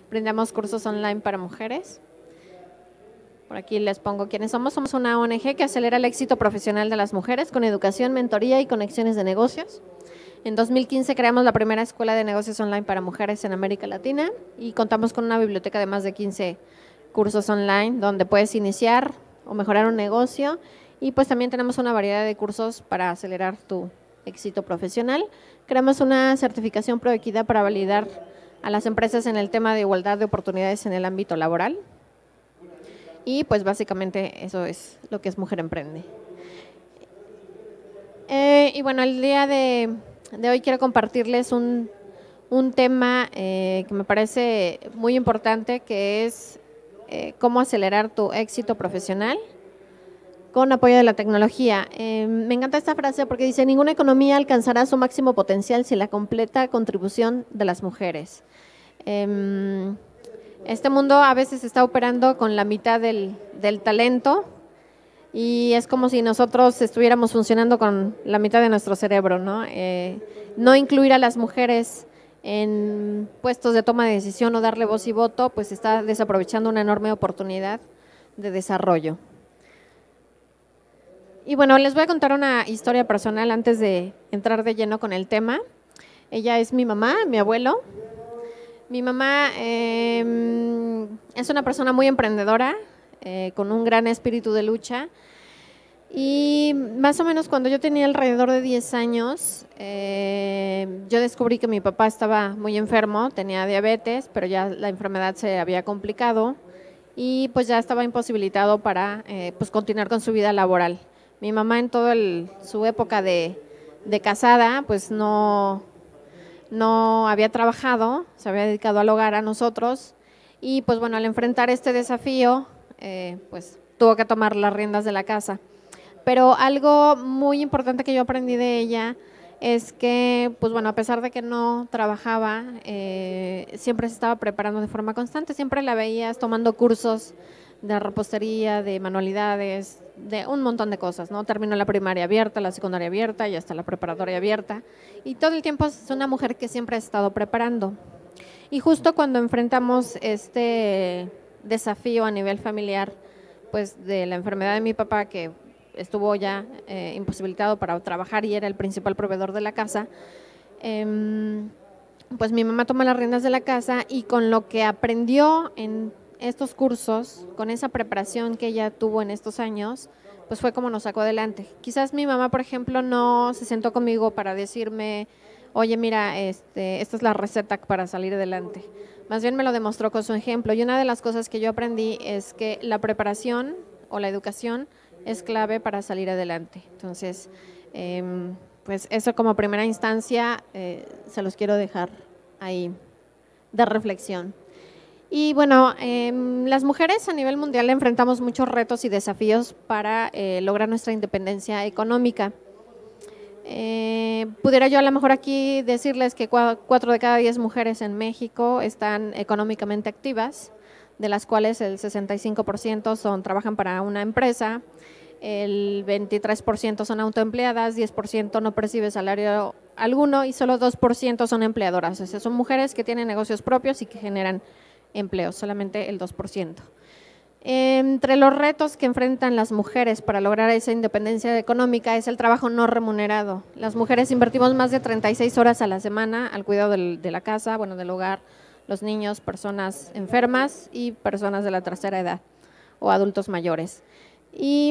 brindamos cursos online para mujeres. Por aquí les pongo quiénes somos. Somos una ONG que acelera el éxito profesional de las mujeres con educación, mentoría y conexiones de negocios. En 2015 creamos la primera escuela de negocios online para mujeres en América Latina y contamos con una biblioteca de más de 15 cursos online donde puedes iniciar o mejorar un negocio, y pues también tenemos una variedad de cursos para acelerar tu éxito profesional. Creamos una certificación Proequidad para validar a las empresas en el tema de igualdad de oportunidades en el ámbito laboral. Y pues básicamente eso es lo que es Mujer Emprende. Y bueno, el día de hoy quiero compartirles un tema que me parece muy importante, que es cómo acelerar tu éxito profesional con apoyo de la tecnología. Me encanta esta frase porque dice: ninguna economía alcanzará su máximo potencial sin la completa contribución de las mujeres. Este mundo a veces está operando con la mitad del talento, y es como si nosotros estuviéramos funcionando con la mitad de nuestro cerebro, ¿no? No incluir a las mujeres en puestos de toma de decisión o darle voz y voto, pues está desaprovechando una enorme oportunidad de desarrollo. Y bueno, les voy a contar una historia personal antes de entrar de lleno con el tema. Ella es mi mamá, mi abuelo. Mi mamá es una persona muy emprendedora, con un gran espíritu de lucha. Y más o menos cuando yo tenía alrededor de 10 años, yo descubrí que mi papá estaba muy enfermo, tenía diabetes, pero ya la enfermedad se había complicado y pues ya estaba imposibilitado para pues continuar con su vida laboral. Mi mamá en toda su época de casada, pues no había trabajado, se había dedicado al hogar, a nosotros, y pues bueno, al enfrentar este desafío, pues tuvo que tomar las riendas de la casa. Pero algo muy importante que yo aprendí de ella es que, pues bueno, a pesar de que no trabajaba, siempre se estaba preparando de forma constante, siempre la veías tomando cursos de repostería, de manualidades, de un montón de cosas, ¿no? Terminó la primaria abierta, la secundaria abierta y hasta la preparatoria abierta, y todo el tiempo es una mujer que siempre ha estado preparando. Y justo cuando enfrentamos este desafío a nivel familiar, pues de la enfermedad de mi papá, que estuvo ya imposibilitado para trabajar y era el principal proveedor de la casa, pues mi mamá toma las riendas de la casa, y con lo que aprendió en estos cursos, con esa preparación que ella tuvo en estos años, pues fue como nos sacó adelante. Quizás mi mamá, por ejemplo, no se sentó conmigo para decirme: oye, mira, esta es la receta para salir adelante. Más bien me lo demostró con su ejemplo. Y una de las cosas que yo aprendí es que la preparación o la educación es clave para salir adelante. Entonces, pues eso como primera instancia se los quiero dejar ahí de reflexión. Y bueno, las mujeres a nivel mundial enfrentamos muchos retos y desafíos para lograr nuestra independencia económica. Pudiera yo a lo mejor aquí decirles que 4 de cada 10 mujeres en México están económicamente activas, de las cuales el 65% trabajan para una empresa, el 23% son autoempleadas, 10% no percibe salario alguno y solo 2% son empleadoras. O sea, son mujeres que tienen negocios propios y que generan empleos, solamente el 2%. Entre los retos que enfrentan las mujeres para lograr esa independencia económica es el trabajo no remunerado. Las mujeres invertimos más de 36 horas a la semana al cuidado de la casa, bueno, del hogar, los niños, personas enfermas y personas de la tercera edad o adultos mayores. Y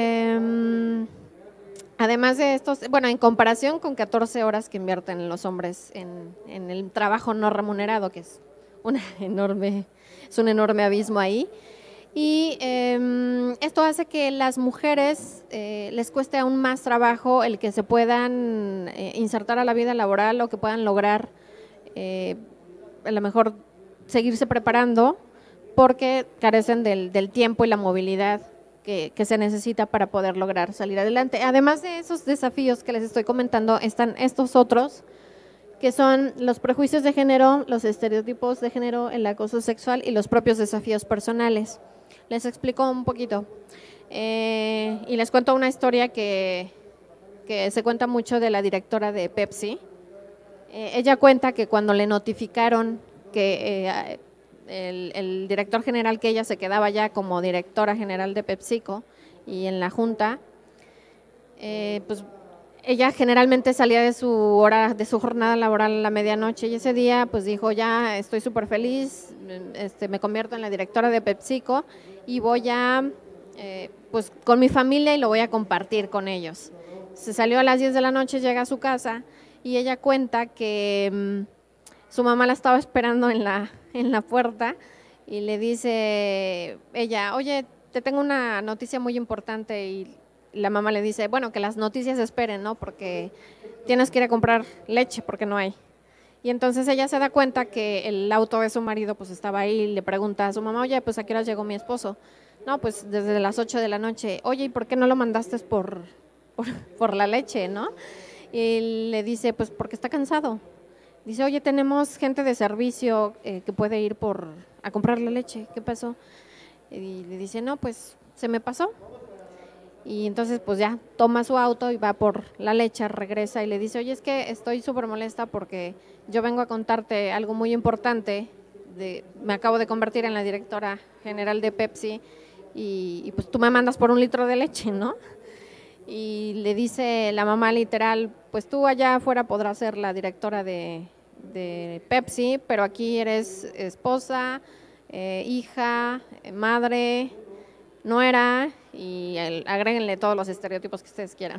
además de estos, bueno, en comparación con 14 horas que invierten los hombres en el trabajo no remunerado, que es un enorme abismo ahí. Y esto hace que las mujeres les cueste aún más trabajo el que se puedan insertar a la vida laboral o que puedan lograr a lo mejor seguirse preparando, porque carecen del tiempo y la movilidad que se necesita para poder lograr salir adelante. Además de esos desafíos que les estoy comentando, están estos otros, que son los prejuicios de género, los estereotipos de género, el acoso sexual y los propios desafíos personales. Les explico un poquito y les cuento una historia que se cuenta mucho de la directora de Pepsi. Ella cuenta que cuando le notificaron que el director general, que ella se quedaba ya como directora general de PepsiCo y en la junta, pues ella generalmente salía de su hora, de su jornada laboral a la medianoche, y ese día pues dijo, ya estoy súper feliz, me convierto en la directora de PepsiCo y voy a, pues con mi familia, y lo voy a compartir con ellos. Se salió a las 10 de la noche, llega a su casa y ella cuenta que su mamá la estaba esperando en la puerta y le dice ella, oye, te tengo una noticia muy importante, y la mamá le dice, bueno, que las noticias esperen, ¿no? Porque tienes que ir a comprar leche porque no hay. Y entonces ella se da cuenta que el auto de su marido pues estaba ahí, y le pregunta a su mamá, oye, pues ¿a qué hora llegó mi esposo? No, pues desde las 8 de la noche. Oye, ¿y por qué no lo mandaste por la leche, no? Y le dice, pues porque está cansado. Dice, oye, tenemos gente de servicio que puede ir a comprar la leche. ¿Qué pasó? Y le dice, no, pues se me pasó. Y entonces pues ya toma su auto y va por la leche, regresa y le dice, oye, es que estoy súper molesta porque yo vengo a contarte algo muy importante. Me acabo de convertir en la directora general de Pepsi y pues tú me mandas por un litro de leche, ¿no? Y le dice la mamá literal, pues tú allá afuera podrás ser la directora de Pepsi, pero aquí eres esposa, hija, madre, nuera, y agréguenle todos los estereotipos que ustedes quieran.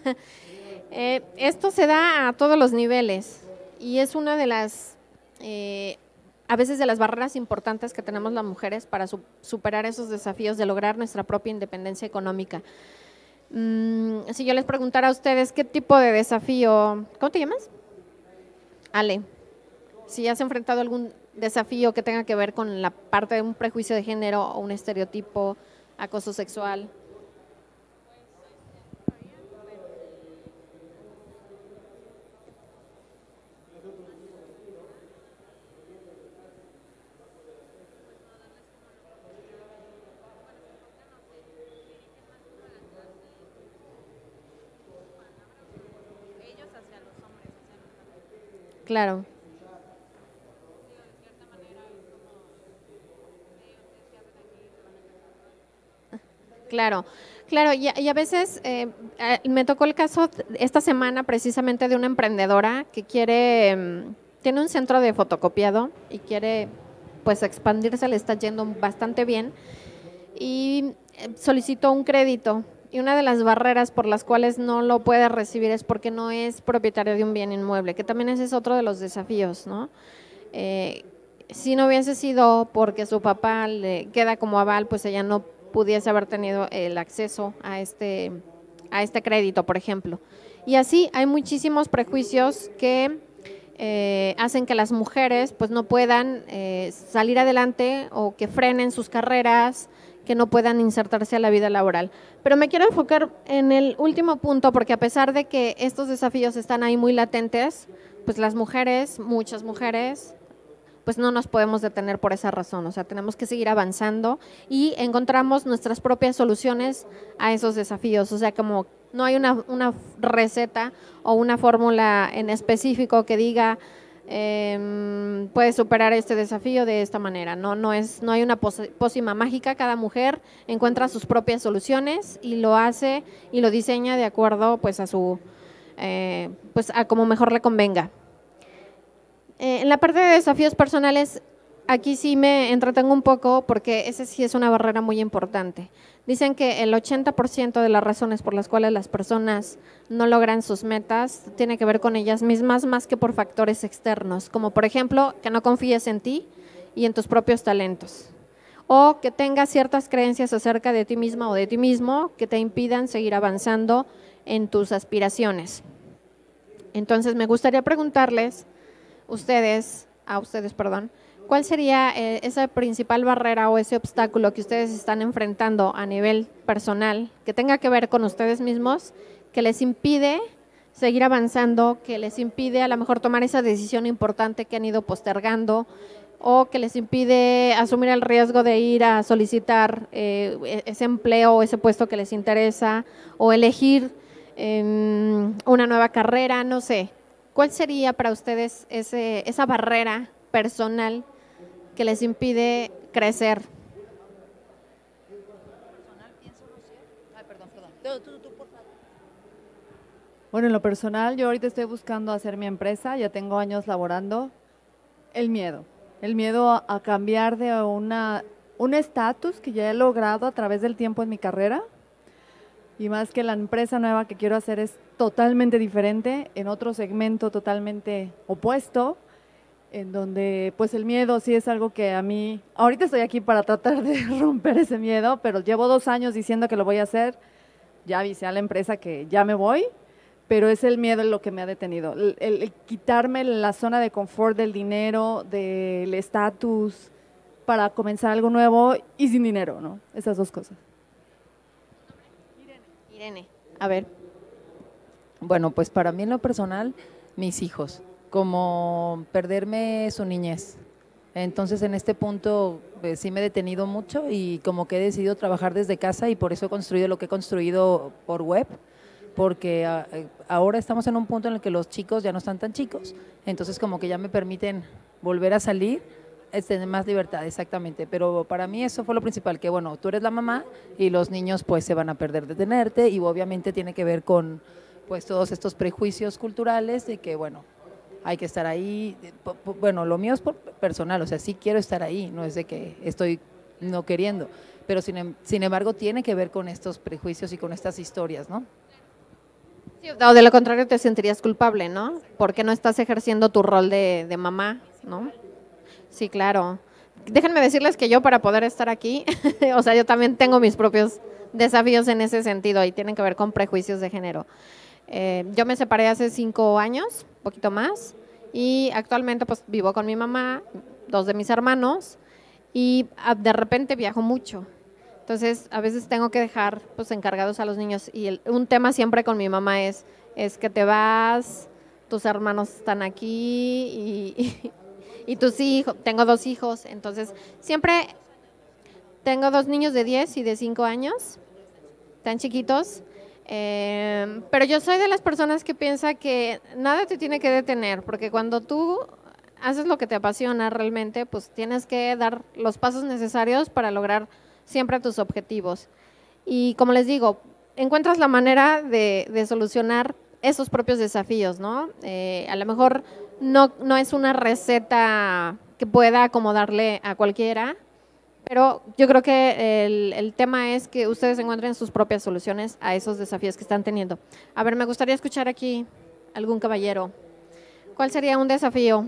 Esto se da a todos los niveles y es una de las, a veces de las barreras importantes que tenemos las mujeres para superar esos desafíos de lograr nuestra propia independencia económica. Si yo les preguntara a ustedes qué tipo de desafío, ¿cómo te llamas? Ale, si has enfrentado algún desafío que tenga que ver con la parte de un prejuicio de género o un estereotipo, acoso sexual. Claro. Claro, claro, y a veces me tocó el caso esta semana precisamente de una emprendedora que tiene un centro de fotocopiado y quiere pues expandirse, le está yendo bastante bien y solicitó un crédito, y una de las barreras por las cuales no lo puede recibir es porque no es propietario de un bien inmueble, que también ese es otro de los desafíos, ¿no? Si no hubiese sido porque su papá le queda como aval, pues ella no pudiese haber tenido el acceso a este crédito, por ejemplo. Y así hay muchísimos prejuicios que hacen que las mujeres pues no puedan salir adelante, o que frenen sus carreras, que no puedan insertarse a la vida laboral. Pero me quiero enfocar en el último punto, porque a pesar de que estos desafíos están ahí muy latentes, pues las mujeres, muchas mujeres, pues no nos podemos detener por esa razón, o sea, tenemos que seguir avanzando y encontramos nuestras propias soluciones a esos desafíos, o sea, como no hay una receta o una fórmula en específico que diga puedes superar este desafío de esta manera, no hay una pócima mágica, cada mujer encuentra sus propias soluciones y lo hace y lo diseña de acuerdo pues a pues a como mejor le convenga. En la parte de desafíos personales, aquí sí me entretengo un poco porque ese sí es una barrera muy importante. Dicen que el 80% de las razones por las cuales las personas no logran sus metas tiene que ver con ellas mismas más que por factores externos, como por ejemplo que no confíes en ti y en tus propios talentos, o que tengas ciertas creencias acerca de ti misma o de ti mismo que te impidan seguir avanzando en tus aspiraciones. Entonces me gustaría preguntarles a ustedes, ¿cuál sería esa principal barrera o ese obstáculo que ustedes están enfrentando a nivel personal, que tenga que ver con ustedes mismos, que les impide seguir avanzando, que les impide a lo mejor tomar esa decisión importante que han ido postergando, o que les impide asumir el riesgo de ir a solicitar ese empleo o ese puesto que les interesa, o elegir una nueva carrera, no sé? ¿Cuál sería para ustedes esa barrera personal que les impide crecer. Bueno, en lo personal, yo ahorita estoy buscando hacer mi empresa, ya tengo años laborando. El miedo a cambiar de un estatus que ya he logrado a través del tiempo en mi carrera, y más que la empresa nueva que quiero hacer es totalmente diferente, en otro segmento totalmente opuesto, en donde pues el miedo sí es algo que a mí, ahorita estoy aquí para tratar de romper ese miedo, pero llevo 2 años diciendo que lo voy a hacer, ya avisé a la empresa que ya me voy, pero es el miedo lo que me ha detenido, el quitarme la zona de confort del dinero, del estatus, para comenzar algo nuevo y sin dinero, ¿no? Esas 2 cosas. Irene, a ver. Bueno, pues para mí en lo personal, mis hijos, como perderme su niñez. Entonces en este punto sí me he detenido mucho y como que he decidido trabajar desde casa y por eso he construido lo que he construido por web, porque ahora estamos en un punto en el que los chicos ya no están tan chicos, entonces como que ya me permiten volver a salir, tener más libertad, exactamente, pero para mí eso fue lo principal, que bueno, tú eres la mamá y los niños pues se van a perder de tenerte y obviamente tiene que ver con pues todos estos prejuicios culturales de que bueno, hay que estar ahí, bueno, lo mío es por personal, o sea, sí quiero estar ahí, no es de que estoy no queriendo, pero sin embargo tiene que ver con estos prejuicios y con estas historias, ¿no? Sí, o de lo contrario te sentirías culpable, ¿no? Porque no estás ejerciendo tu rol de mamá, ¿no? Sí, claro. Déjenme decirles que yo para poder estar aquí, o sea, yo también tengo mis propios desafíos en ese sentido y tienen que ver con prejuicios de género. Yo me separé hace 5 años, poquito más, y actualmente pues vivo con mi mamá, 2 de mis hermanos, y de repente viajo mucho. Entonces, a veces tengo que dejar pues encargados a los niños y un tema siempre con mi mamá es que te vas, tus hermanos están aquí y tus hijos, tengo 2 hijos, entonces siempre tengo 2 niños de 10 y de 5 años, tan chiquitos, pero yo soy de las personas que piensa que nada te tiene que detener, porque cuando tú haces lo que te apasiona realmente, pues tienes que dar los pasos necesarios para lograr siempre tus objetivos. Y como les digo, encuentras la manera de solucionar esos propios desafíos, ¿no? A lo mejor no es una receta que pueda acomodarle a cualquiera, pero yo creo que el tema es que ustedes encuentren sus propias soluciones a esos desafíos que están teniendo. A ver, me gustaría escuchar aquí algún caballero. ¿Cuál sería un desafío?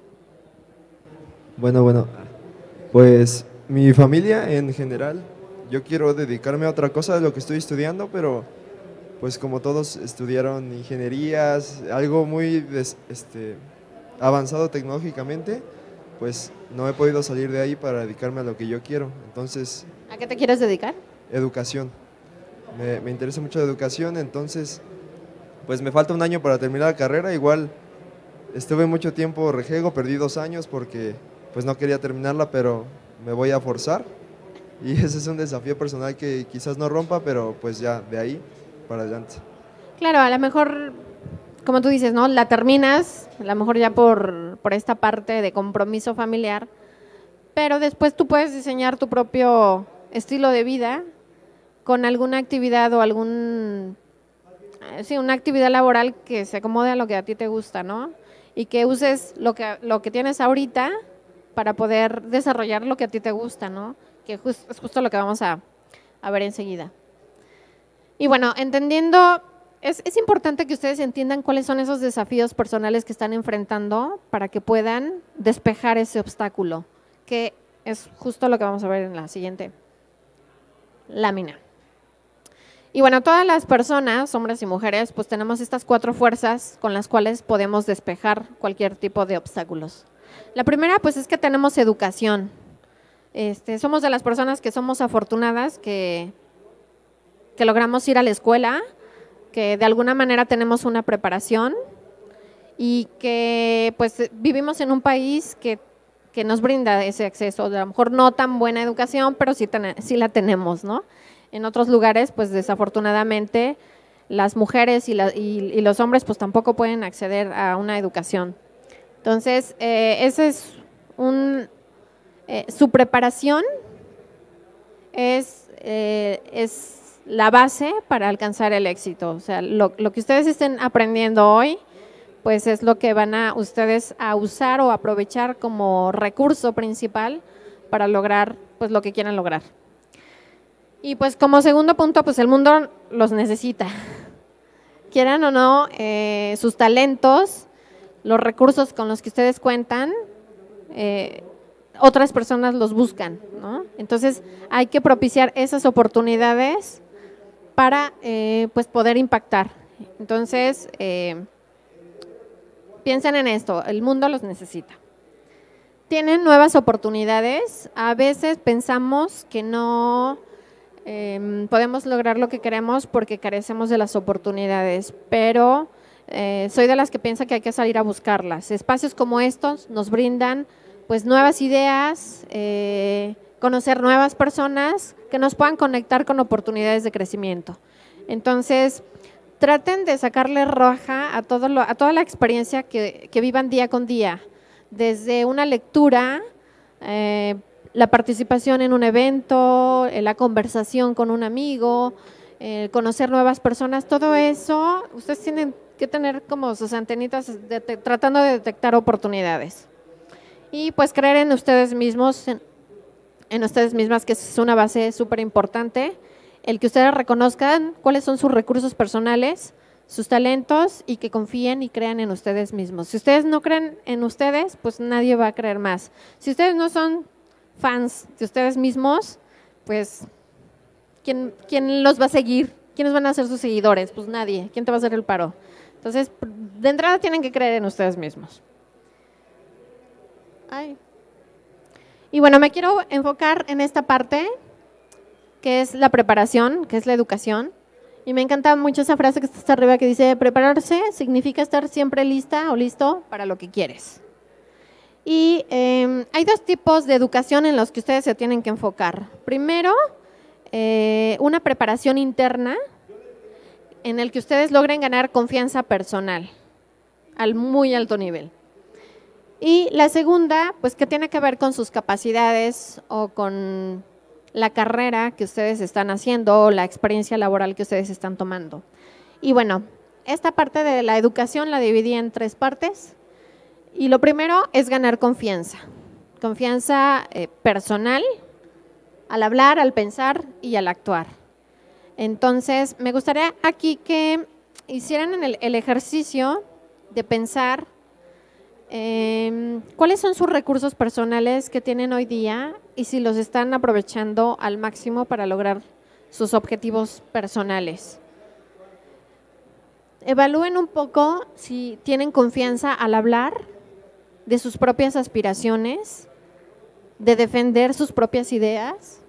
Bueno, pues mi familia en general, yo quiero dedicarme a otra cosa de lo que estoy estudiando, pero pues como todos estudiaron ingenierías, algo muy avanzado tecnológicamente, pues no he podido salir de ahí para dedicarme a lo que yo quiero. Entonces, ¿A qué te quieres dedicar? educación. Me interesa mucho la educación, entonces pues me falta un año para terminar la carrera. Igual estuve mucho tiempo rejego, perdí 2 años porque pues no quería terminarla, pero me voy a forzar y ese es un desafío personal que quizás no rompa, pero pues ya de ahí para adelante. Claro, a lo mejor, como tú dices, ¿no? La terminas, a lo mejor ya por esta parte de compromiso familiar, pero después tú puedes diseñar tu propio estilo de vida con alguna actividad o una actividad laboral que se acomode a lo que a ti te gusta, ¿no? Y que uses lo que tienes ahorita para poder desarrollar lo que a ti te gusta, ¿no? Que es justo lo que vamos a ver enseguida. Y bueno, entendiendo, es importante que ustedes entiendan cuáles son esos desafíos personales que están enfrentando para que puedan despejar ese obstáculo, que es justo lo que vamos a ver en la siguiente lámina. Y bueno, todas las personas, hombres y mujeres, pues tenemos estas 4 fuerzas con las cuales podemos despejar cualquier tipo de obstáculos. La primera, pues es que tenemos educación. Somos de las personas que somos afortunadas, que logramos ir a la escuela, que de alguna manera tenemos una preparación y que pues vivimos en un país que nos brinda ese acceso, a lo mejor no tan buena educación, pero sí la tenemos, ¿no? En otros lugares, pues desafortunadamente, las mujeres y los hombres pues tampoco pueden acceder a una educación. Entonces, ese es Su preparación es la base para alcanzar el éxito. O sea, lo que ustedes estén aprendiendo hoy, pues es lo que van a ustedes a usar o aprovechar como recurso principal para lograr pues lo que quieran lograr. Y pues como segundo punto, pues el mundo los necesita. Quieran o no, sus talentos, los recursos con los que ustedes cuentan, otras personas los buscan, ¿no? Entonces hay que propiciar esas oportunidades para pues poder impactar. Entonces, piensen en esto, el mundo los necesita. Tienen nuevas oportunidades, a veces pensamos que no podemos lograr lo que queremos porque carecemos de las oportunidades, pero soy de las que piensa que hay que salir a buscarlas. Espacios como estos nos brindan pues nuevas ideas, conocer nuevas personas que nos puedan conectar con oportunidades de crecimiento. Entonces, traten de sacarle roja a toda la experiencia que vivan día con día, desde una lectura, la participación en un evento, la conversación con un amigo, conocer nuevas personas, todo eso, ustedes tienen que tener como sus antenitas tratando de detectar oportunidades. Y pues creer en ustedes mismos, en ustedes mismas, que es una base súper importante, el que ustedes reconozcan cuáles son sus recursos personales, sus talentos y que confíen y crean en ustedes mismos. Si ustedes no creen en ustedes, pues nadie va a creer más. Si ustedes no son fans de ustedes mismos, pues ¿quién los va a seguir? ¿Quiénes van a ser sus seguidores? Pues nadie. ¿Quién te va a hacer el paro? Entonces, de entrada tienen que creer en ustedes mismos. Y bueno, me quiero enfocar en esta parte, que es la preparación, que es la educación. Y me encanta mucho esa frase que está hasta arriba que dice, prepararse significa estar siempre lista o listo para lo que quieres. Y hay dos tipos de educación en los que ustedes se tienen que enfocar. Primero, una preparación interna en el que ustedes logren ganar confianza personal al muy alto nivel. Y la segunda, pues que tiene que ver con sus capacidades o con la carrera que ustedes están haciendo o la experiencia laboral que ustedes están tomando. Y bueno, esta parte de la educación la dividí en 3 partes. Y lo primero es ganar confianza. Confianza personal, al hablar, al pensar y al actuar. Entonces, me gustaría aquí que hicieran el ejercicio de pensar cuáles son sus recursos personales que tienen hoy día y si los están aprovechando al máximo para lograr sus objetivos personales. Evalúen un poco si tienen confianza al hablar de sus propias aspiraciones, de defender sus propias ideas,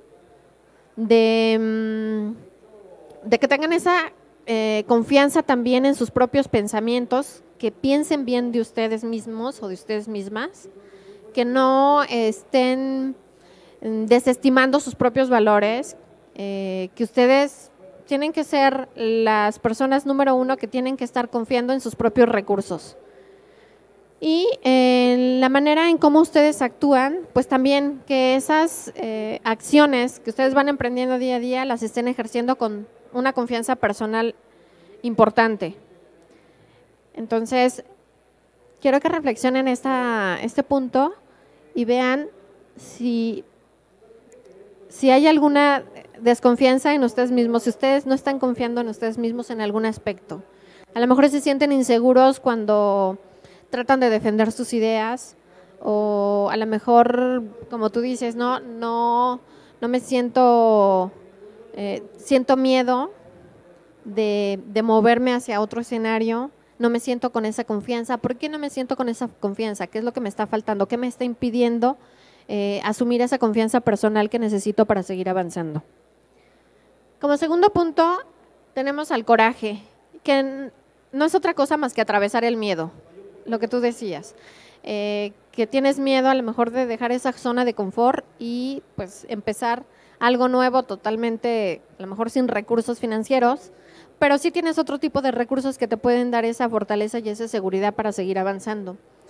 de que tengan esa confianza también en sus propios pensamientos, que piensen bien de ustedes mismos o de ustedes mismas, que no estén desestimando sus propios valores, que ustedes tienen que ser las personas número 1 que tienen que estar confiando en sus propios recursos. Y la manera en cómo ustedes actúan, pues también que esas acciones que ustedes van emprendiendo día a día las estén ejerciendo con una confianza personal importante. Entonces, quiero que reflexionen este punto y vean si hay alguna desconfianza en ustedes mismos, si ustedes no están confiando en ustedes mismos en algún aspecto. A lo mejor se sienten inseguros cuando tratan de defender sus ideas, o a lo mejor, como tú dices, no me siento miedo de moverme hacia otro escenario, no me siento con esa confianza. ¿Por qué no me siento con esa confianza? ¿Qué es lo que me está faltando? ¿Qué me está impidiendo asumir esa confianza personal que necesito para seguir avanzando? Como segundo punto, tenemos al coraje, que no es otra cosa más que atravesar el miedo, lo que tú decías, que tienes miedo a lo mejor de dejar esa zona de confort y pues empezar algo nuevo totalmente, a lo mejor sin recursos financieros, pero sí tienes otro tipo de recursos que te pueden dar esa fortaleza y esa seguridad para seguir avanzando.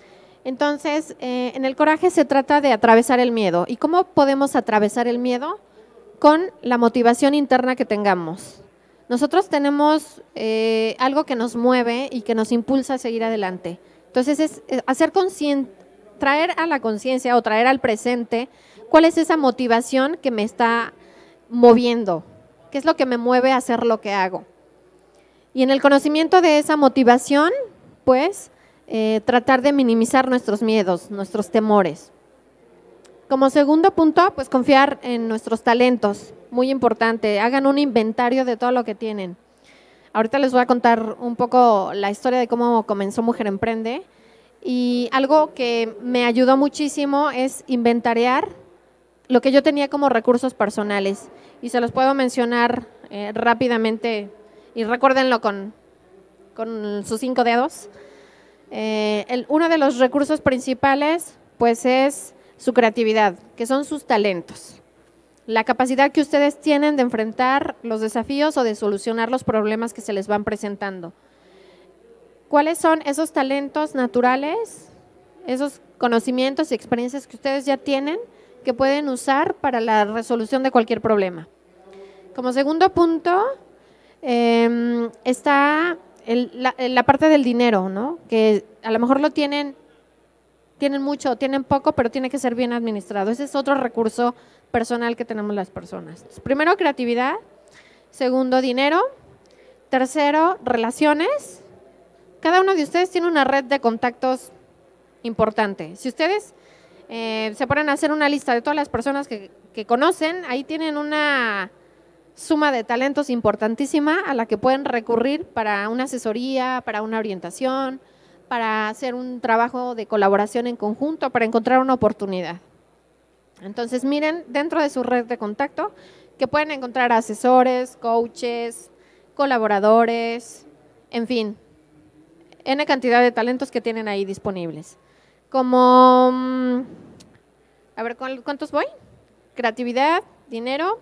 Entonces, en el coraje se trata de atravesar el miedo. ¿Y cómo podemos atravesar el miedo? Con la motivación interna que tengamos. Nosotros tenemos algo que nos mueve y que nos impulsa a seguir adelante. Entonces, es hacer consciente, traer a la conciencia o traer al presente cuál es esa motivación que me está moviendo, qué es lo que me mueve a hacer lo que hago. Y en el conocimiento de esa motivación, pues, tratar de minimizar nuestros miedos, nuestros temores. Como segundo punto, pues confiar en nuestros talentos, muy importante, hagan un inventario de todo lo que tienen. Ahorita les voy a contar un poco la historia de cómo comenzó Mujer Emprende y algo que me ayudó muchísimo es inventariar lo que yo tenía como recursos personales y se los puedo mencionar rápidamente y recuérdenlo con sus 5 dedos. Uno de los recursos principales pues es su creatividad, que son sus talentos. La capacidad que ustedes tienen de enfrentar los desafíos o de solucionar los problemas que se les van presentando. ¿Cuáles son esos talentos naturales, esos conocimientos y experiencias que ustedes ya tienen que pueden usar para la resolución de cualquier problema? Como segundo punto está la parte del dinero, ¿no? Que a lo mejor lo tienen mucho o tienen poco, pero tiene que ser bien administrado. Ese es otro recurso personal que tenemos las personas. Entonces, primero, creatividad. Segundo, dinero. Tercero, relaciones. Cada uno de ustedes tiene una red de contactos importante. Si ustedes se ponen a hacer una lista de todas las personas que conocen, ahí tienen una suma de talentos importantísima a la que pueden recurrir para una asesoría, para una orientación, para hacer un trabajo de colaboración en conjunto, para encontrar una oportunidad. Entonces, miren dentro de su red de contacto que pueden encontrar asesores, coaches, colaboradores, en fin, N cantidad de talentos que tienen ahí disponibles. Como, a ver, ¿cuántos voy? Creatividad, dinero,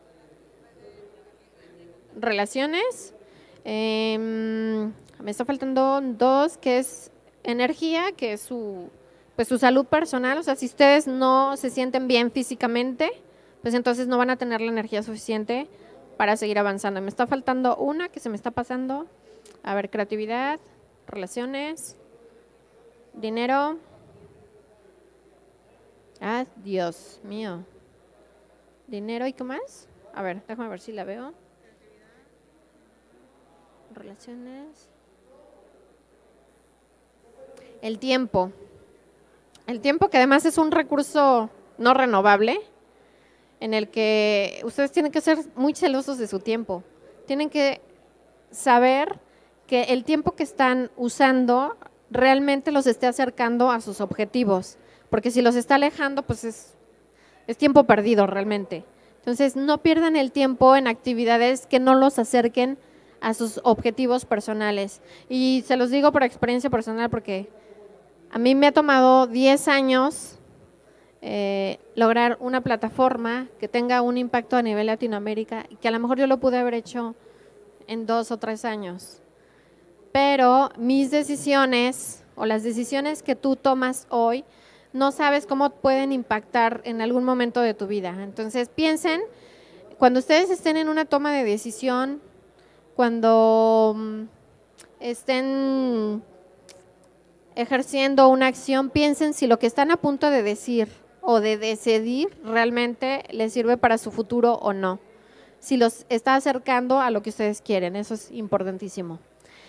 relaciones, me está faltando 2, que es energía, que es su salud personal. O sea, si ustedes no se sienten bien físicamente, pues entonces no van a tener la energía suficiente para seguir avanzando. Me está faltando una que se me está pasando. A ver, creatividad, relaciones, dinero. Ah, Dios mío. Dinero, ¿y qué más? A ver, déjame ver si la veo. Relaciones. El tiempo. El tiempo, que además es un recurso no renovable, en el que ustedes tienen que ser muy celosos de su tiempo. Tienen que saber que el tiempo que están usando realmente los esté acercando a sus objetivos, porque si los está alejando, pues es tiempo perdido realmente. Entonces, no pierdan el tiempo en actividades que no los acerquen a sus objetivos personales. Y se los digo por experiencia personal, porque a mí me ha tomado 10 años lograr una plataforma que tenga un impacto a nivel Latinoamérica y que a lo mejor yo lo pude haber hecho en 2 o 3 años. Pero mis decisiones o las decisiones que tú tomas hoy, no sabes cómo pueden impactar en algún momento de tu vida. Entonces piensen, cuando ustedes estén en una toma de decisión, cuando estén ejerciendo una acción, piensen si lo que están a punto de decir o de decidir realmente les sirve para su futuro o no. Si los está acercando a lo que ustedes quieren, eso es importantísimo.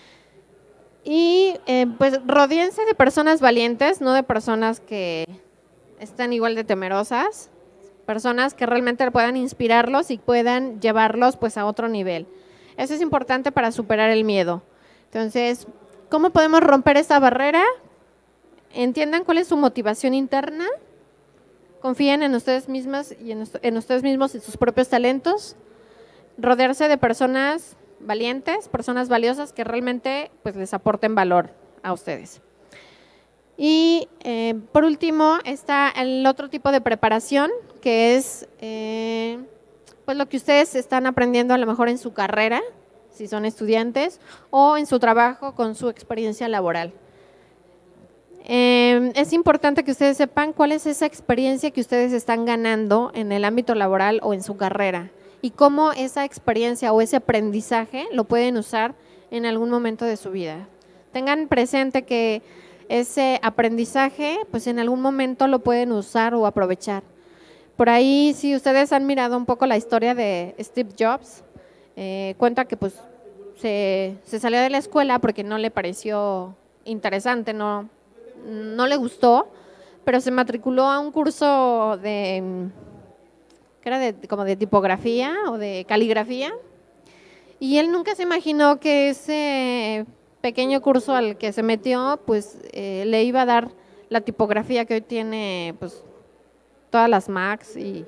Y pues rodéense de personas valientes, no de personas que están igual de temerosas, personas que realmente puedan inspirarlos y puedan llevarlos pues a otro nivel. Eso es importante para superar el miedo. Entonces, ¿cómo podemos romper esa barrera? Entiendan cuál es su motivación interna, confíen en ustedes mismas y en ustedes mismos y sus propios talentos, rodearse de personas valientes, personas valiosas que realmente pues les aporten valor a ustedes. Y por último está el otro tipo de preparación, que es pues lo que ustedes están aprendiendo a lo mejor en su carrera, si son estudiantes, o en su trabajo con su experiencia laboral. Es importante que ustedes sepan cuál es esa experiencia que ustedes están ganando en el ámbito laboral o en su carrera y cómo esa experiencia o ese aprendizaje lo pueden usar en algún momento de su vida. Tengan presente que ese aprendizaje, pues en algún momento lo pueden usar o aprovechar. Por ahí, si ustedes han mirado un poco la historia de Steve Jobs, cuenta que pues se salió de la escuela porque no le pareció interesante, no le gustó, pero se matriculó a un curso que era como de tipografía o de caligrafía, y él nunca se imaginó que ese pequeño curso al que se metió, pues le iba a dar la tipografía que hoy tiene, pues todas las Macs y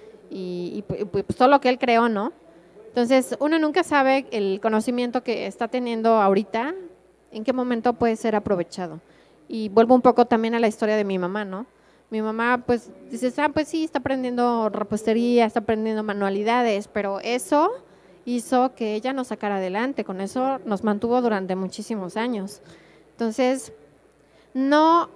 pues todo lo que él creó, ¿no? Entonces, uno nunca sabe el conocimiento que está teniendo ahorita, en qué momento puede ser aprovechado. Y vuelvo un poco también a la historia de mi mamá, ¿no? Mi mamá, pues, dice, pues sí, está aprendiendo repostería, está aprendiendo manualidades, pero eso hizo que ella nos sacara adelante, con eso nos mantuvo durante muchísimos años. Entonces, no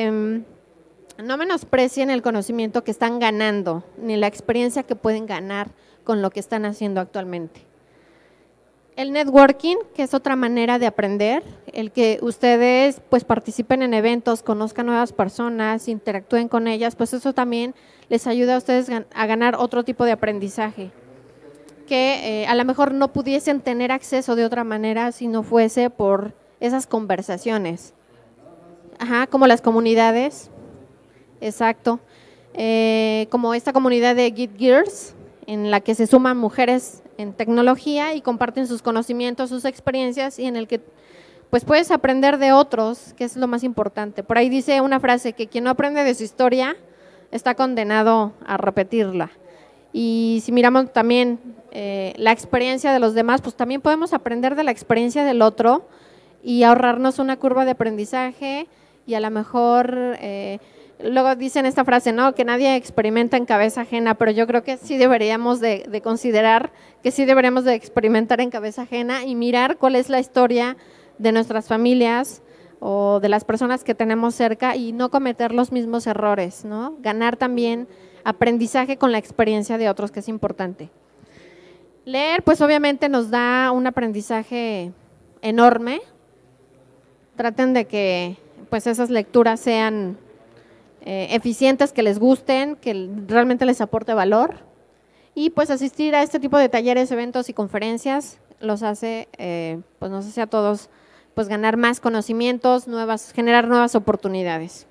menosprecien el conocimiento que están ganando, ni la experiencia que pueden ganar con lo que están haciendo actualmente. El networking, que es otra manera de aprender, el que ustedes pues participen en eventos, conozcan nuevas personas, interactúen con ellas, pues eso también les ayuda a ustedes a ganar otro tipo de aprendizaje, que a lo mejor no pudiesen tener acceso de otra manera si no fuese por esas conversaciones. Ajá, como las comunidades, exacto, como esta comunidad de Git Gears, en la que se suman mujeres en tecnología y comparten sus conocimientos, sus experiencias, y en el que pues puedes aprender de otros, que es lo más importante. Por ahí dice una frase que quien no aprende de su historia está condenado a repetirla. Y si miramos también la experiencia de los demás, pues también podemos aprender de la experiencia del otro y ahorrarnos una curva de aprendizaje, y a lo mejor luego dicen esta frase, ¿no? Que nadie experimenta en cabeza ajena, pero yo creo que sí deberíamos de considerar que sí deberíamos de experimentar en cabeza ajena y mirar cuál es la historia de nuestras familias o de las personas que tenemos cerca y no cometer los mismos errores, ¿no? Ganar también aprendizaje con la experiencia de otros, que es importante. Leer, pues obviamente nos da un aprendizaje enorme. Traten de que pues esas lecturas sean eficientes, que les gusten, que realmente les aporte valor, y pues asistir a este tipo de talleres, eventos y conferencias los hace, pues nos hace a todos pues ganar más conocimientos, generar nuevas oportunidades.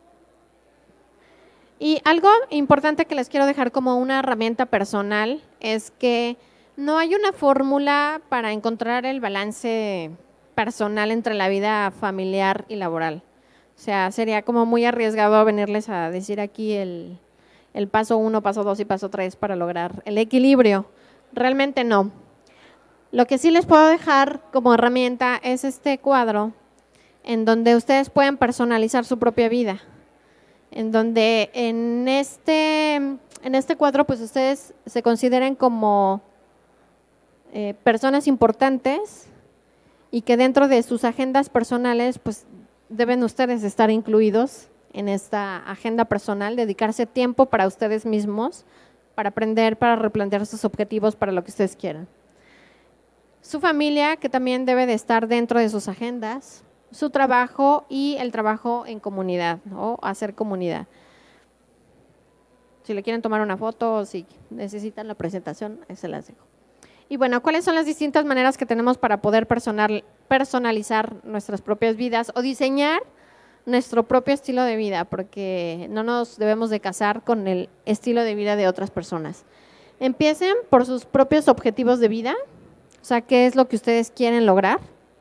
Y algo importante que les quiero dejar como una herramienta personal es que no hay una fórmula para encontrar el balance personal entre la vida familiar y laboral. O sea, sería como muy arriesgado venirles a decir aquí el paso 1, paso 2 y paso 3 para lograr el equilibrio. Realmente no. Lo que sí les puedo dejar como herramienta es este cuadro en donde ustedes pueden personalizar su propia vida. En donde en este cuadro pues ustedes se consideren como personas importantes y que dentro de sus agendas personales pues deben ustedes estar incluidos en esta agenda personal, dedicarse tiempo para ustedes mismos, para aprender, para replantear sus objetivos, para lo que ustedes quieran. Su familia, que también debe de estar dentro de sus agendas, su trabajo y el trabajo en comunidad, o hacer comunidad. Si le quieren tomar una foto o si necesitan la presentación, ahí se las dejo. Y bueno, ¿cuáles son las distintas maneras que tenemos para poder personalizar nuestras propias vidas o diseñar nuestro propio estilo de vida? Porque no nos debemos de casar con el estilo de vida de otras personas. Empiecen por sus propios objetivos de vida, o sea, qué es lo que ustedes quieren lograr.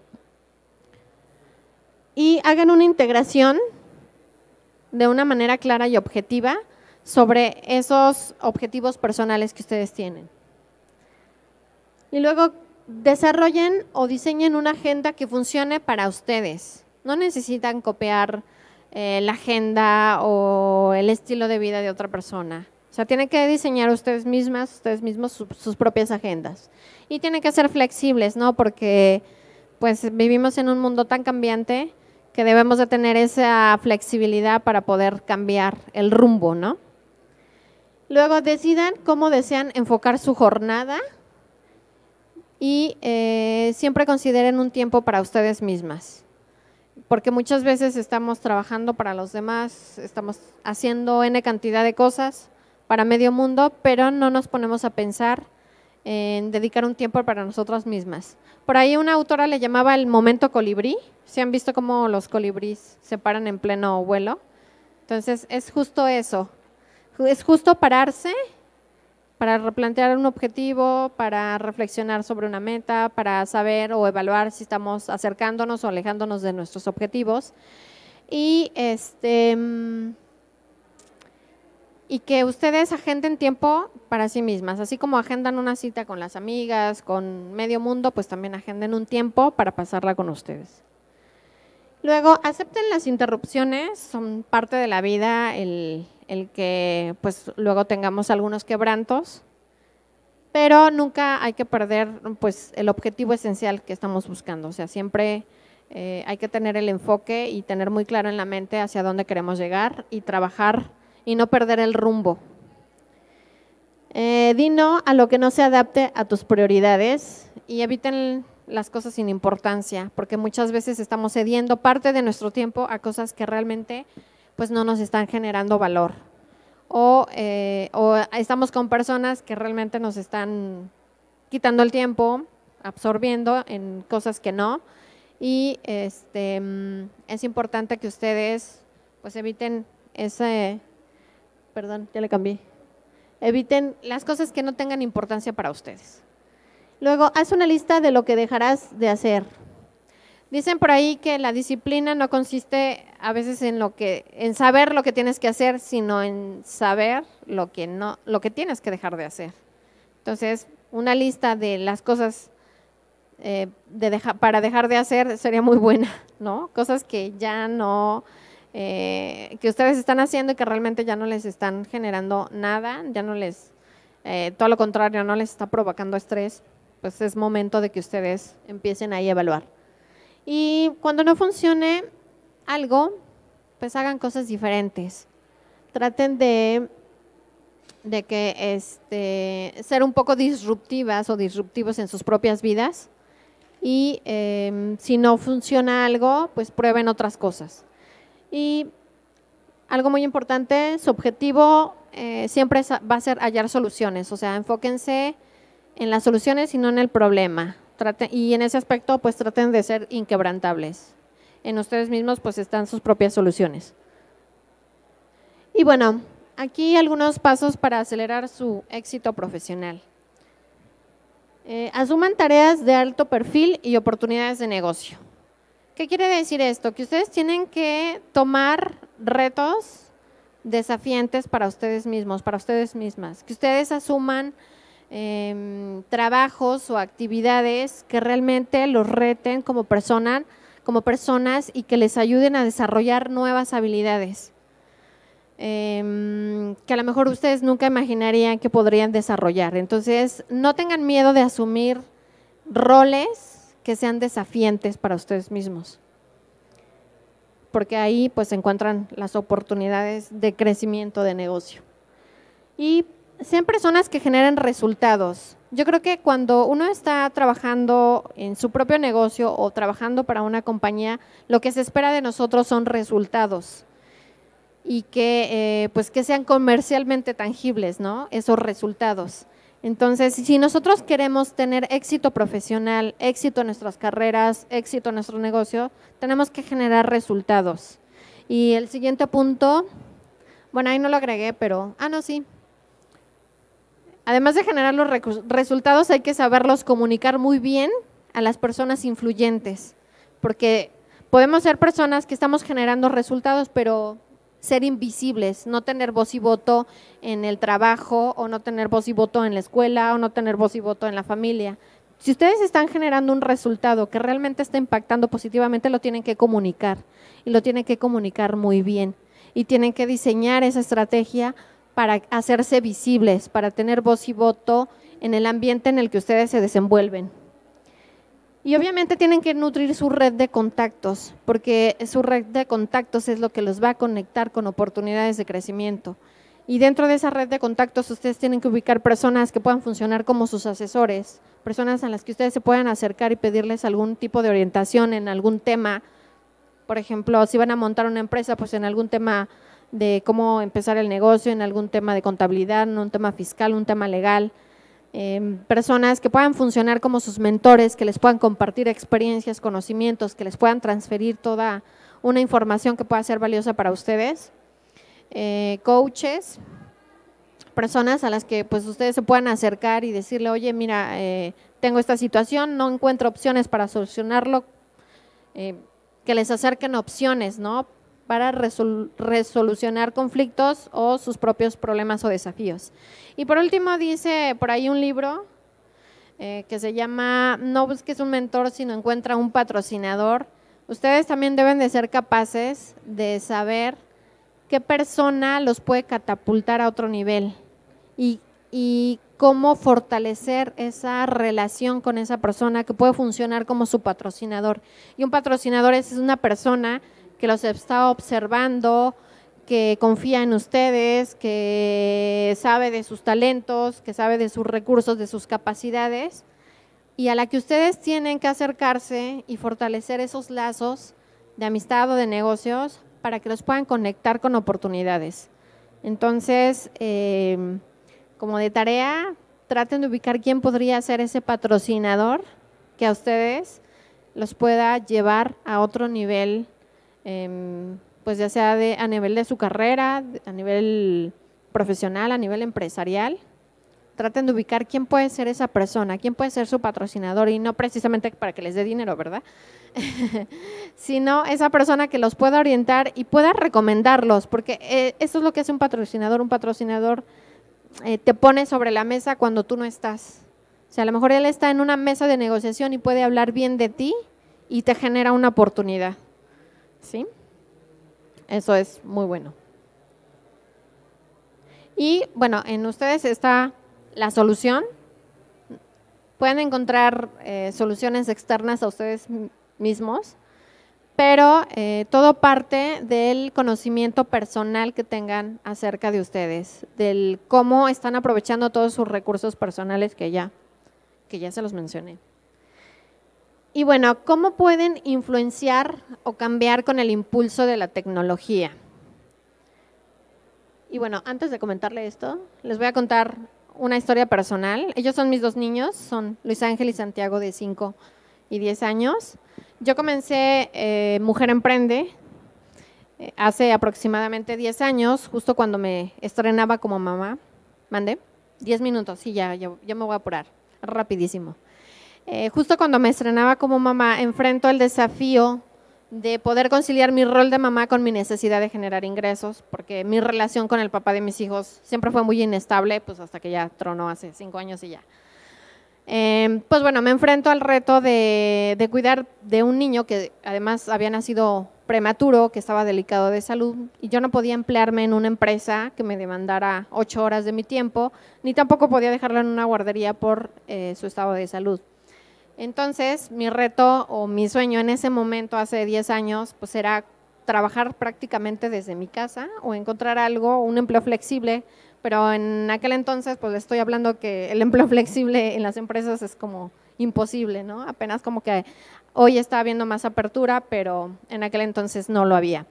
Y hagan una integración de una manera clara y objetiva sobre esos objetivos personales que ustedes tienen. Y luego desarrollen o diseñen una agenda que funcione para ustedes. No necesitan copiar la agenda o el estilo de vida de otra persona. O sea, tienen que diseñar ustedes mismos sus propias agendas. Y tienen que ser flexibles, ¿no? Porque pues vivimos en un mundo tan cambiante que debemos de tener esa flexibilidad para poder cambiar el rumbo, ¿no? Luego decidan cómo desean enfocar su jornada y siempre consideren un tiempo para ustedes mismas, porque muchas veces estamos trabajando para los demás, estamos haciendo N cantidad de cosas para medio mundo, pero no nos ponemos a pensar en dedicar un tiempo para nosotras mismas. Por ahí una autora le llamaba el momento colibrí. ¿Se han visto cómo los colibríes se paran en pleno vuelo? Entonces es justo eso, es justo pararse para replantear un objetivo, para reflexionar sobre una meta, para saber o evaluar si estamos acercándonos o alejándonos de nuestros objetivos. Y que ustedes agenden tiempo para sí mismas, así como agendan una cita con las amigas, con medio mundo, pues también agenden un tiempo para pasarla con ustedes. Luego, acepten las interrupciones, son parte de la vida, el que pues luego tengamos algunos quebrantos, pero nunca hay que perder pues el objetivo esencial que estamos buscando, o sea, siempre hay que tener el enfoque y tener muy claro en la mente hacia dónde queremos llegar y trabajar y no perder el rumbo. Di no a lo que no se adapte a tus prioridades y eviten las cosas sin importancia, porque muchas veces estamos cediendo parte de nuestro tiempo a cosas que realmente pues no nos están generando valor. O estamos con personas que realmente nos están quitando el tiempo, absorbiendo en cosas que no, y es importante que ustedes pues eviten eviten las cosas que no tengan importancia para ustedes. Luego, haz una lista de lo que dejarás de hacer. Dicen por ahí que la disciplina no consiste a veces en saber lo que tienes que hacer, sino en saber lo que tienes que dejar de hacer. Entonces, una lista de las cosas para dejar de hacer sería muy buena, ¿no? Cosas que ya no, que ustedes están haciendo y que realmente ya no les están generando nada, ya no les, todo lo contrario, no les está provocando estrés, pues es momento de que ustedes empiecen ahí a evaluar. Y cuando no funcione algo, pues hagan cosas diferentes. Traten de que ser un poco disruptivas o disruptivos en sus propias vidas y si no funciona algo, pues prueben otras cosas. Y algo muy importante, su objetivo siempre va a ser hallar soluciones, o sea, enfóquense en las soluciones y no en el problema. Y en ese aspecto, pues traten de ser inquebrantables. En ustedes mismos, pues están sus propias soluciones. Y bueno, aquí algunos pasos para acelerar su éxito profesional. Asuman tareas de alto perfil y oportunidades de negocio. ¿Qué quiere decir esto? Que ustedes tienen que tomar retos desafiantes para ustedes mismos, para ustedes mismas. Que ustedes asuman trabajos o actividades que realmente los reten como personas y que les ayuden a desarrollar nuevas habilidades que a lo mejor ustedes nunca imaginarían que podrían desarrollar. Entonces, no tengan miedo de asumir roles que sean desafiantes para ustedes mismos, porque ahí pues se encuentran las oportunidades de crecimiento de negocio. Y sean personas que generen resultados. Yo creo que cuando uno está trabajando en su propio negocio o trabajando para una compañía, lo que se espera de nosotros son resultados y que pues que sean comercialmente tangibles, ¿no? Esos resultados. Entonces, si nosotros queremos tener éxito profesional, éxito en nuestras carreras, éxito en nuestro negocio, tenemos que generar resultados. Y el siguiente punto, bueno, ahí no lo agregué, pero, no, sí. Además de generar los resultados, hay que saberlos comunicar muy bien a las personas influyentes, porque podemos ser personas que estamos generando resultados, pero ser invisibles, no tener voz y voto en el trabajo, o no tener voz y voto en la escuela, o no tener voz y voto en la familia. Si ustedes están generando un resultado que realmente está impactando positivamente, lo tienen que comunicar, y lo tienen que comunicar muy bien, y tienen que diseñar esa estrategia para hacerse visibles, para tener voz y voto en el ambiente en el que ustedes se desenvuelven. Y obviamente tienen que nutrir su red de contactos, porque su red de contactos es lo que los va a conectar con oportunidades de crecimiento. Y dentro de esa red de contactos ustedes tienen que ubicar personas que puedan funcionar como sus asesores, personas a las que ustedes se puedan acercar y pedirles algún tipo de orientación en algún tema. Por ejemplo, si van a montar una empresa, pues en algún tema de cómo empezar el negocio, en algún tema de contabilidad, en un tema fiscal, un tema legal. Personas que puedan funcionar como sus mentores, que les puedan compartir experiencias, conocimientos, que les puedan transferir toda una información que pueda ser valiosa para ustedes. Coaches, personas a las que pues ustedes se puedan acercar y decirle, oye, mira, tengo esta situación, no encuentro opciones para solucionarlo, que les acerquen opciones, ¿no?, para resolucionar conflictos o sus propios problemas o desafíos. Y por último dice por ahí un libro que se llama No busques un mentor, sino encuentra un patrocinador. Ustedes también deben de ser capaces de saber qué persona los puede catapultar a otro nivel y cómo fortalecer esa relación con esa persona que puede funcionar como su patrocinador. Y un patrocinador es una persona que los está observando, que confía en ustedes, que sabe de sus talentos, que sabe de sus recursos, de sus capacidades, y a la que ustedes tienen que acercarse y fortalecer esos lazos de amistad o de negocios para que los puedan conectar con oportunidades. Entonces, como de tarea, traten de ubicar quién podría ser ese patrocinador que a ustedes los pueda llevar a otro nivel, pues ya sea a nivel de su carrera, a nivel profesional, a nivel empresarial. Traten de ubicar quién puede ser esa persona, quién puede ser su patrocinador, y no precisamente para que les dé dinero, ¿verdad? Sino esa persona que los pueda orientar y pueda recomendarlos, porque eso es lo que hace un patrocinador. Un patrocinador te pone sobre la mesa cuando tú no estás. O sea, a lo mejor él está en una mesa de negociación y puede hablar bien de ti y te genera una oportunidad. ¿Sí? Eso es muy bueno. Y bueno, en ustedes está la solución. Pueden encontrar soluciones externas a ustedes mismos, pero todo parte del conocimiento personal que tengan acerca de ustedes, del cómo están aprovechando todos sus recursos personales que ya se los mencioné. Y bueno, ¿cómo pueden influenciar o cambiar con el impulso de la tecnología? Y bueno, antes de comentarle esto, les voy a contar una historia personal. Ellos son mis dos niños, son Luis Ángel y Santiago, de 5 y 10 años. Yo comencé Mujer Emprende hace aproximadamente 10 años, justo cuando me estrenaba como mamá. ¿Mandé? 10 minutos, sí, ya me voy a apurar, rapidísimo. Justo cuando me estrenaba como mamá, enfrento el desafío de poder conciliar mi rol de mamá con mi necesidad de generar ingresos, porque mi relación con el papá de mis hijos siempre fue muy inestable, pues hasta que ya tronó hace 5 años y ya. Pues bueno, me enfrento al reto de cuidar de un niño que además había nacido prematuro, que estaba delicado de salud, y yo no podía emplearme en una empresa que me demandara 8 horas de mi tiempo, ni tampoco podía dejarlo en una guardería por su estado de salud. Entonces, mi reto o mi sueño en ese momento, hace 10 años, pues era trabajar prácticamente desde mi casa o encontrar algo, un empleo flexible, pero en aquel entonces, pues estoy hablando que el empleo flexible en las empresas es como imposible, ¿no? Apenas como que hoy está habiendo más apertura, pero en aquel entonces no lo había.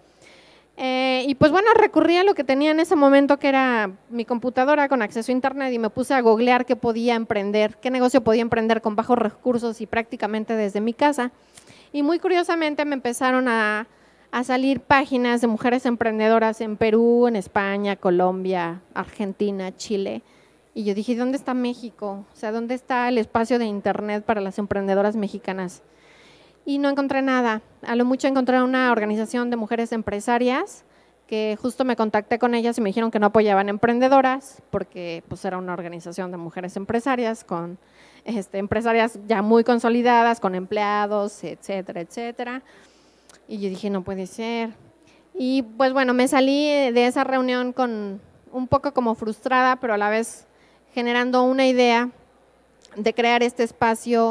Y pues bueno, recurrí a lo que tenía en ese momento, que era mi computadora con acceso a internet, y me puse a googlear qué podía emprender, qué negocio podía emprender con bajos recursos y prácticamente desde mi casa. Y muy curiosamente me empezaron a salir páginas de mujeres emprendedoras en Perú, en España, Colombia, Argentina, Chile. Y yo dije, ¿dónde está México? O sea, ¿dónde está el espacio de internet para las emprendedoras mexicanas? Y no encontré nada. A lo mucho encontré una organización de mujeres empresarias que justo me contacté con ellas y me dijeron que no apoyaban emprendedoras porque pues era una organización de mujeres empresarias con empresarias ya muy consolidadas, con empleados, etcétera, etcétera. Y yo dije, no puede ser. Y pues bueno, me salí de esa reunión con un poco como frustrada, pero a la vez generando una idea de crear este espacio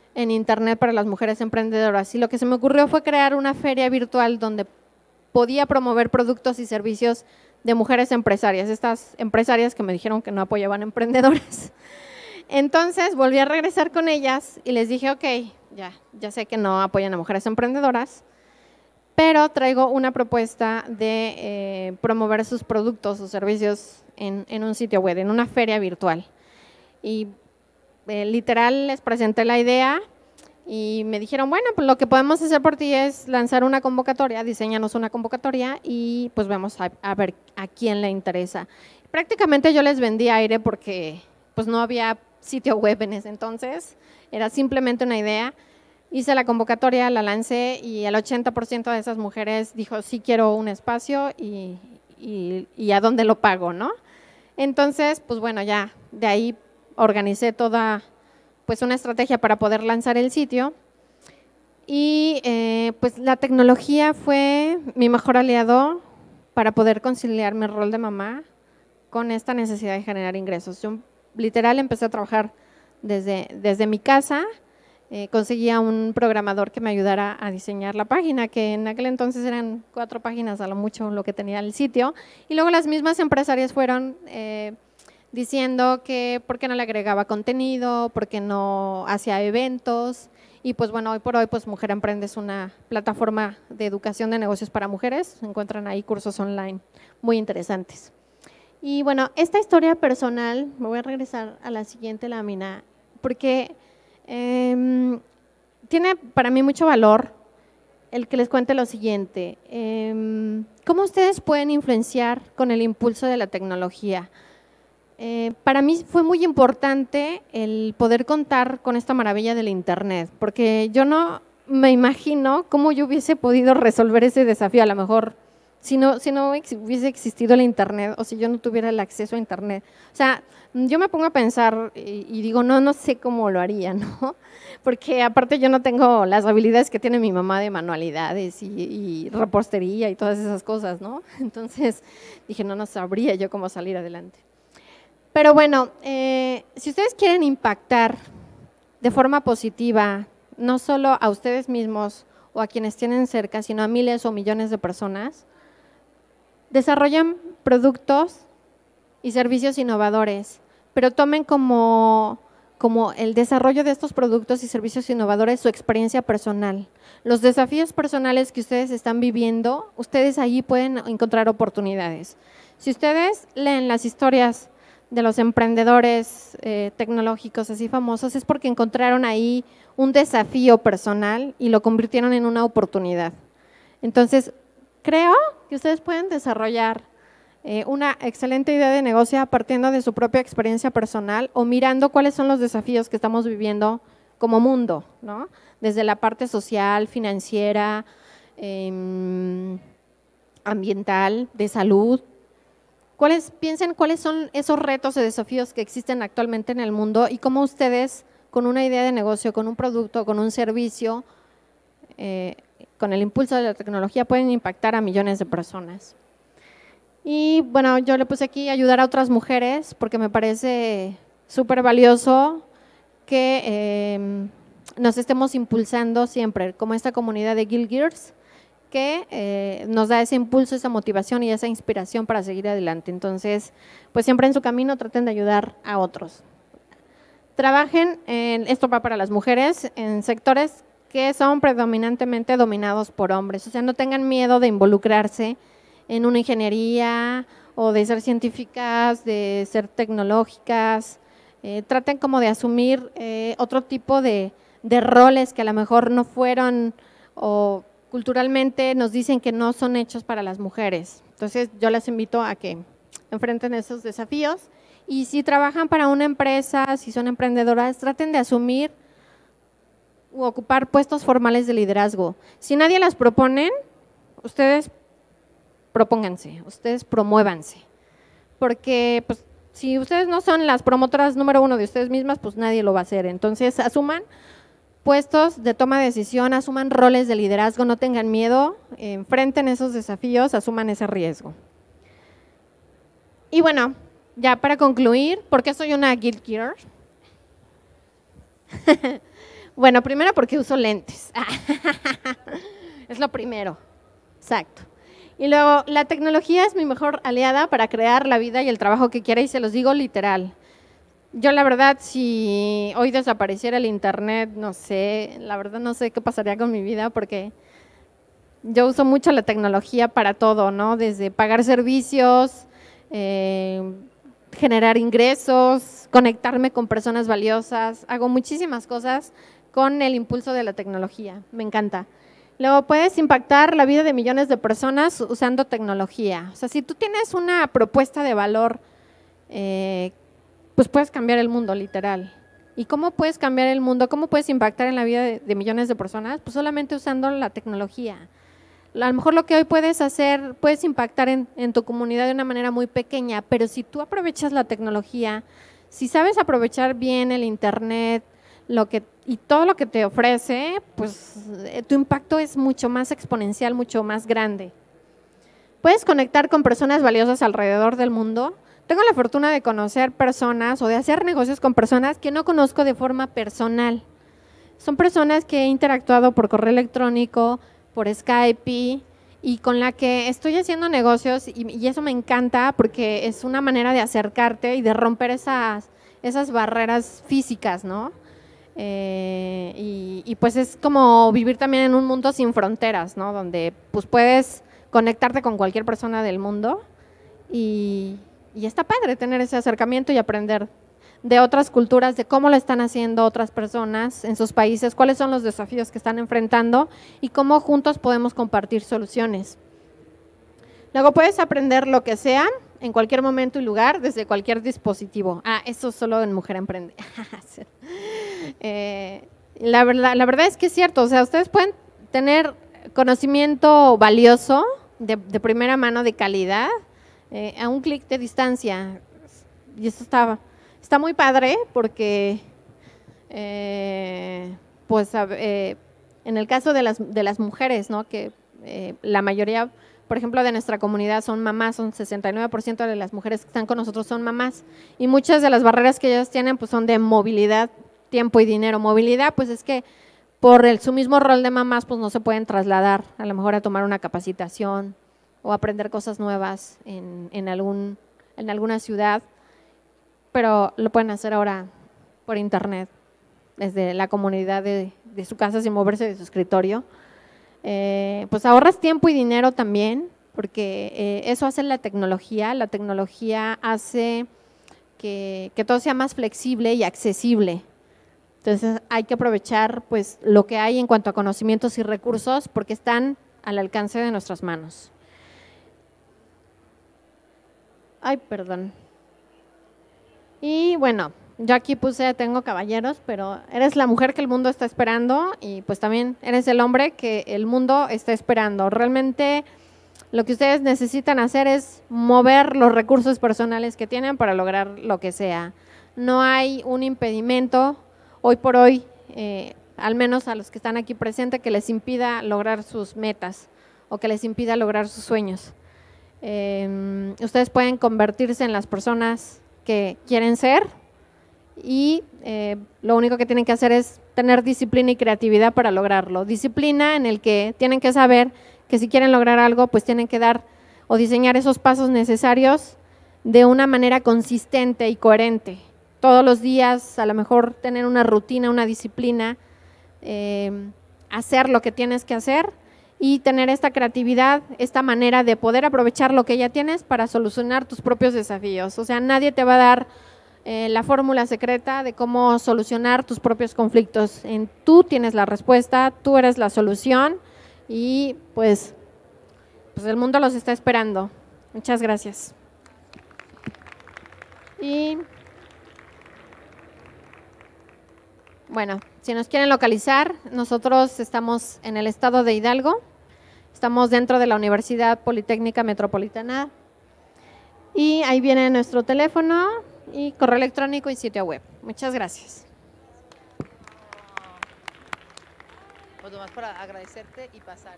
en Internet para las mujeres emprendedoras. Y lo que se me ocurrió fue crear una feria virtual donde podía promover productos y servicios de mujeres empresarias, estas empresarias que me dijeron que no apoyaban emprendedoras. Entonces volví a regresar con ellas y les dije, ok, ya sé que no apoyan a mujeres emprendedoras, pero traigo una propuesta de promover sus productos o servicios en un sitio web, en una feria virtual. Y literal les presenté la idea y me dijeron, bueno, pues lo que podemos hacer por ti es lanzar una convocatoria, diseñanos una convocatoria y pues vamos a ver a quién le interesa. Prácticamente yo les vendí aire porque pues no había sitio web en ese entonces, era simplemente una idea. Hice la convocatoria, la lancé y el 80% de esas mujeres dijo, sí quiero un espacio y a dónde lo pago, ¿no? Entonces, pues bueno, ya de ahí organicé toda pues una estrategia para poder lanzar el sitio y pues la tecnología fue mi mejor aliado para poder conciliar mi rol de mamá con esta necesidad de generar ingresos. Yo literal empecé a trabajar desde mi casa. Conseguía un programador que me ayudara a diseñar la página, que en aquel entonces eran 4 páginas a lo mucho lo que tenía el sitio, y luego las mismas empresarias fueron diciendo que por qué no le agregaba contenido, por qué no hacía eventos, y pues bueno, hoy por hoy pues Mujer Emprende es una plataforma de educación de negocios para mujeres, encuentran ahí cursos online muy interesantes. Y bueno, esta historia personal, me voy a regresar a la siguiente lámina, porque tiene para mí mucho valor el que les cuente lo siguiente. ¿Cómo ustedes pueden influenciar con el impulso de la tecnología? Para mí fue muy importante el poder contar con esta maravilla del Internet, porque yo no me imagino cómo yo hubiese podido resolver ese desafío, a lo mejor si no hubiese existido el Internet o si yo no tuviera el acceso a Internet. O sea, yo me pongo a pensar y digo, no sé cómo lo haría, ¿no? Porque aparte yo no tengo las habilidades que tiene mi mamá de manualidades y repostería y todas esas cosas, ¿no? Entonces dije, no sabría yo cómo salir adelante. Pero bueno, si ustedes quieren impactar de forma positiva, no solo a ustedes mismos o a quienes tienen cerca, sino a miles o millones de personas, desarrollen productos y servicios innovadores, pero tomen como el desarrollo de estos productos y servicios innovadores su experiencia personal. Los desafíos personales que ustedes están viviendo, ustedes ahí pueden encontrar oportunidades. Si ustedes leen las historias de los emprendedores tecnológicos así famosos, es porque encontraron ahí un desafío personal y lo convirtieron en una oportunidad. Entonces, creo que ustedes pueden desarrollar una excelente idea de negocio partiendo de su propia experiencia personal o mirando cuáles son los desafíos que estamos viviendo como mundo, ¿no? Desde la parte social, financiera, ambiental, de salud. Piensen cuáles son esos retos y desafíos que existen actualmente en el mundo y cómo ustedes, con una idea de negocio, con un producto, con un servicio, con el impulso de la tecnología, pueden impactar a millones de personas. Y bueno, yo le puse aquí ayudar a otras mujeres porque me parece súper valioso que nos estemos impulsando siempre, como esta comunidad de Guild Gears, que nos da ese impulso, esa motivación y esa inspiración para seguir adelante. Entonces, pues siempre en su camino traten de ayudar a otros. Trabajen, esto va para las mujeres, en sectores que son predominantemente dominados por hombres. O sea, no tengan miedo de involucrarse en una ingeniería o de ser científicas, de ser tecnológicas. Traten como de asumir otro tipo de roles que a lo mejor no fueron o culturalmente nos dicen que no son hechos para las mujeres. Entonces, yo les invito a que enfrenten esos desafíos y si trabajan para una empresa, si son emprendedoras, traten de asumir u ocupar puestos formales de liderazgo. Si nadie las proponen, ustedes propónganse, ustedes promuévanse, porque pues, si ustedes no son las promotoras número 1 de ustedes mismas, pues nadie lo va a hacer. Entonces, asuman puestos de toma de decisión, asuman roles de liderazgo, no tengan miedo, enfrenten esos desafíos, asuman ese riesgo. Y bueno, ya para concluir, ¿por qué soy una Guild Gear? Bueno, primero porque uso lentes. Es lo primero. Exacto. Y luego, la tecnología es mi mejor aliada para crear la vida y el trabajo que quiera, y se los digo literal. Yo la verdad, si hoy desapareciera el internet, no sé, la verdad no sé qué pasaría con mi vida, porque yo uso mucho la tecnología para todo, ¿no? Desde pagar servicios, generar ingresos, conectarme con personas valiosas, hago muchísimas cosas con el impulso de la tecnología, me encanta. Luego puedes impactar la vida de millones de personas usando tecnología. O sea, si tú tienes una propuesta de valor, pues puedes cambiar el mundo, literal. ¿Y cómo puedes cambiar el mundo? ¿Cómo puedes impactar en la vida de millones de personas? Pues solamente usando la tecnología. A lo mejor lo que hoy puedes hacer, puedes impactar en tu comunidad de una manera muy pequeña, pero si tú aprovechas la tecnología, si sabes aprovechar bien el internet, y todo lo que te ofrece, pues tu impacto es mucho más exponencial, mucho más grande. Puedes conectar con personas valiosas alrededor del mundo. Tengo la fortuna de conocer personas o de hacer negocios con personas que no conozco de forma personal. Son personas que he interactuado por correo electrónico, por Skype, y con la que estoy haciendo negocios, y eso me encanta porque es una manera de acercarte y de romper esas barreras físicas, ¿no? Y pues es como vivir también en un mundo sin fronteras, ¿no? Donde pues puedes conectarte con cualquier persona del mundo, y está padre tener ese acercamiento y aprender de otras culturas, de cómo lo están haciendo otras personas en sus países, cuáles son los desafíos que están enfrentando y cómo juntos podemos compartir soluciones. Luego puedes aprender lo que sea, en cualquier momento y lugar, desde cualquier dispositivo. Eso solo en Mujer Emprende. La verdad es que es cierto, o sea, ustedes pueden tener conocimiento valioso, de primera mano, de calidad, a un clic de distancia, y eso está muy padre porque, pues, en el caso de las mujeres, ¿no? Que la mayoría, por ejemplo, de nuestra comunidad son mamás, son 69% de las mujeres que están con nosotros son mamás, y muchas de las barreras que ellas tienen pues son de movilidad, tiempo y dinero. Movilidad, pues es que por su mismo rol de mamás pues no se pueden trasladar a lo mejor a tomar una capacitación o aprender cosas nuevas en alguna ciudad, pero lo pueden hacer ahora por internet, desde la comunidad de su casa, sin moverse de su escritorio. Pues ahorras tiempo y dinero también, porque eso hace la tecnología hace que todo sea más flexible y accesible. Entonces hay que aprovechar pues lo que hay en cuanto a conocimientos y recursos, porque están al alcance de nuestras manos. Perdón. Y bueno, yo aquí tengo caballeros, pero eres la mujer que el mundo está esperando, y pues también eres el hombre que el mundo está esperando. Realmente lo que ustedes necesitan hacer es mover los recursos personales que tienen para lograr lo que sea. No hay un impedimento hoy por hoy, al menos a los que están aquí presentes, que les impida lograr sus metas o que les impida lograr sus sueños. Ustedes pueden convertirse en las personas que quieren ser, y lo único que tienen que hacer es tener disciplina y creatividad para lograrlo. Disciplina en el que tienen que saber que si quieren lograr algo, pues tienen que dar o diseñar esos pasos necesarios de una manera consistente y coherente. Todos los días, a lo mejor tener una rutina, una disciplina, hacer lo que tienes que hacer, y tener esta creatividad, esta manera de poder aprovechar lo que ya tienes para solucionar tus propios desafíos. O sea, nadie te va a dar la fórmula secreta de cómo solucionar tus propios conflictos. Tú tienes la respuesta, tú eres la solución, y pues el mundo los está esperando. Muchas gracias. Y bueno, si nos quieren localizar, nosotros estamos en el estado de Hidalgo, estamos dentro de la Universidad Politécnica Metropolitana, y ahí viene nuestro teléfono y correo electrónico y sitio web. Muchas gracias. Pues nomás para agradecerte y pasar.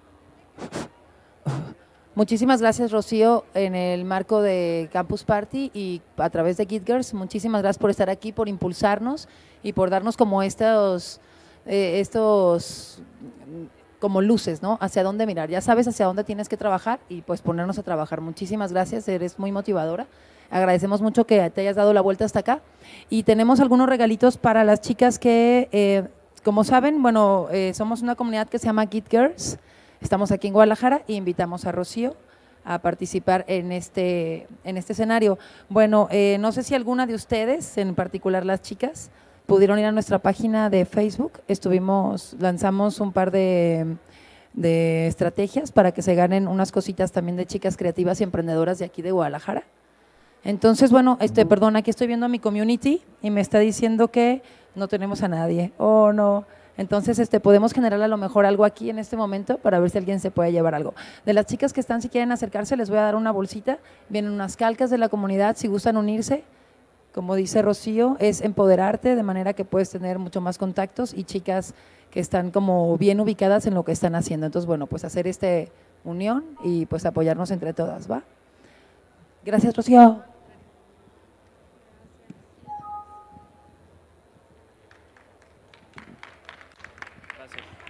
Muchísimas gracias, Rocío, en el marco de Campus Party y a través de GitGirls. Muchísimas gracias por estar aquí, por impulsarnos y por darnos como estos estos como luces, ¿no? Hacia dónde mirar, ya sabes hacia dónde tienes que trabajar y pues ponernos a trabajar. Muchísimas gracias, eres muy motivadora. Agradecemos mucho que te hayas dado la vuelta hasta acá y tenemos algunos regalitos para las chicas que, como saben, bueno, somos una comunidad que se llama Git Girls, estamos aquí en Guadalajara y invitamos a Rocío a participar en este escenario. Bueno, no sé si alguna de ustedes, en particular las chicas, pudieron ir a nuestra página de Facebook, lanzamos un par de estrategias para que se ganen unas cositas también de chicas creativas y emprendedoras de aquí de Guadalajara. Entonces, bueno, perdón, aquí estoy viendo a mi community y me está diciendo que no tenemos a nadie. Oh, no. Entonces, podemos generar a lo mejor algo aquí en este momento para ver si alguien se puede llevar algo. De las chicas que están, si quieren acercarse, les voy a dar una bolsita. Vienen unas calcas de la comunidad, si gustan unirse. Como dice Rocío, es empoderarte de manera que puedes tener mucho más contactos y chicas que están como bien ubicadas en lo que están haciendo. Entonces, bueno, pues hacer unión y pues apoyarnos entre todas, ¿va? Gracias, Rocío. Gracias.